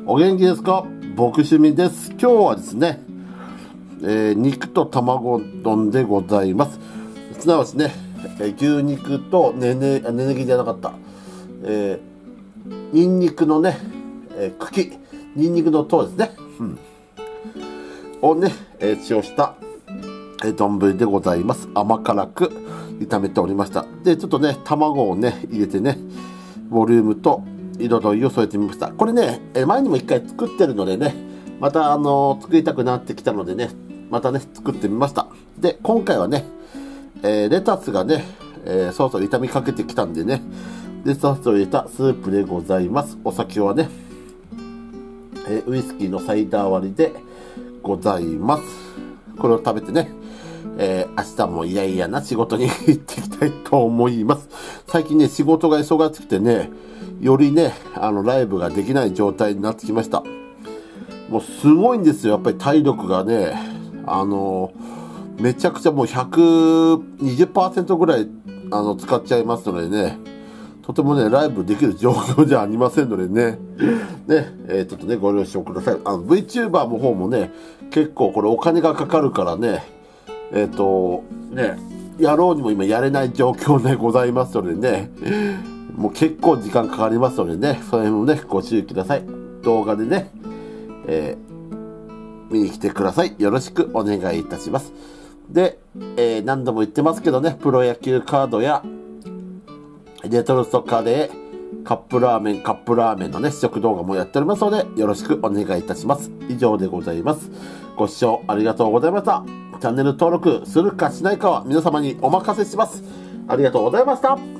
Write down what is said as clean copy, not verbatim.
お元気ですか？僕趣味です。今日はですね、肉と卵丼でございます。すなわちね、牛肉とねねぎじゃなかった、ニンニクのね、茎、ニンニクの糖ですね、をね、使用した丼でございます。甘辛く炒めておりました。で、ちょっとね、卵をね、入れてね、ボリュームと彩りを添えてみました。これね、前にも一回作ってるのでね、また作りたくなってきたのでね、またね、作ってみました。で、今回はね、レタスがね、そろそろ炒めかけてきたんでね、レタスを入れたスープでございます。お酒はね、ウイスキーのサイダー割りでございます。これを食べてね、明日もいやいやな仕事に行っていきたいと思います。最近ね、仕事が忙しくてね、よりね、ライブができない状態になってきました。もうすごいんですよ、やっぱり体力がね、めちゃくちゃもう120% ぐらい、使っちゃいますのでね、とてもね、ライブできる状況じゃありませんのでね、ね、ちょっとね、ご了承ください。VTuber の方もね、結構これお金がかかるからね、ね、やろうにも今やれない状況でございますのでね、もう結構時間かかりますのでね、その辺もね、ご注意ください。動画でね、見に来てください。よろしくお願いいたします。で、何度も言ってますけどね、プロ野球カードや、レトルトカレー、カップラーメンのね、試食動画もやっておりますので、よろしくお願いいたします。以上でございます。ご視聴ありがとうございました。チャンネル登録するかしないかは皆様にお任せします。ありがとうございました。